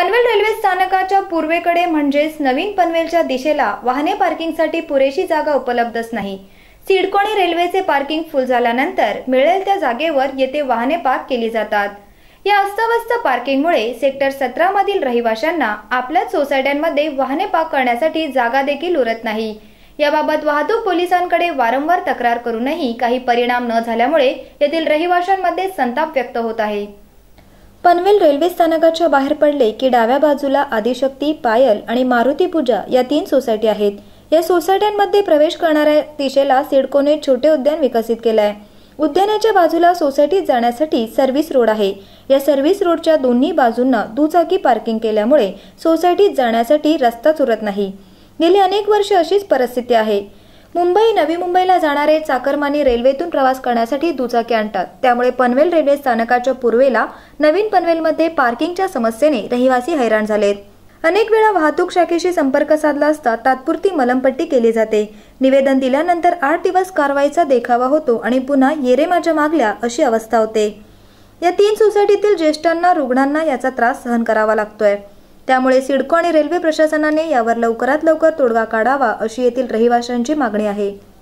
Panvel railway स्थानकाच्या पूर्वेकडे म्हणजेच नवीन पनवेलच्या दिशेला वाहने पार्किंगसाठी पुरेशी जागा उपलब्धच नाही। सिडकोने रेल्वेचे पार्किंग फुल झाल्यानंतर मिळेल त्या जागेवर येथे वाहने पार्क केली जातात। या अस्तव्यस्त पार्किंगमुळे सेक्टर 17 मधील रहिवाशांना आपल्याच सोसायट्यांमध्ये वाहने पार्क करण्यासाठी जागा देखील उरत नाही। याबाबत वाहतूक पोलिसांकडे वारंवार तक्रार करूनही काही परिणाम न झाल्यामुळे येथील रहिवाशांमध्ये संताप व्यक्त होत आहे। पनवेल रेल्वे स्थानकाच्या बाहेर पडले की डाव्या बाजूला आदिशक्ती, पायल आणि मारुती पूजा या 3 सोसायटी आहेत। या सोसायट्यांमध्ये प्रवेश करणाऱ्या दिशेला सिडकोने छोटे उद्यान विकसित केले आहे। उद्यानाच्या बाजूला सोसायटीत जाण्यासाठी सर्व्हिस रोड आहे। या सर्व्हिस रोडच्या दोन्ही बाजूंना दुचाकी पार्किंग केल्यामुळे सोसायटीत जाण्यासाठी रस्ताच उरत नाही। गेली अनेक वर्ष अशीच परिस्थिती आहे। मुंबई, नवी मुंबईला जाणारे चाकरमानी रेल्वेतून प्रवास करण्यासाठी दुचाकी आणतात। त्यामुळे पनवेल रेल्वे स्थानकाच्या पूर्वेला नवीन पनवेलमध्ये पार्किंगच्या समस्येने रहिवासी हैराण झालेत। अनेक वेळा वाहतूक शाखेशी संपर्क साधला असता तात्पुरती मलमपट्टी केली जाते। निवेदन दिल्यानंतर 8 दिवस कारवाईचा देखावा होतो आणि पुन्हा ये रे माझ्या मागल्या अशी अवस्था होते। या 3 सोसायटीतील ज्येष्ठांना, रुग्णांना याचा त्रास सहन करावा लागतोय। त्यामुळे सिडको आणि रेल्वे प्रशासनाने यावर लवकरात लवकर तोडगा काढावा अशी येथील रहिवाशांची मागणी आहे।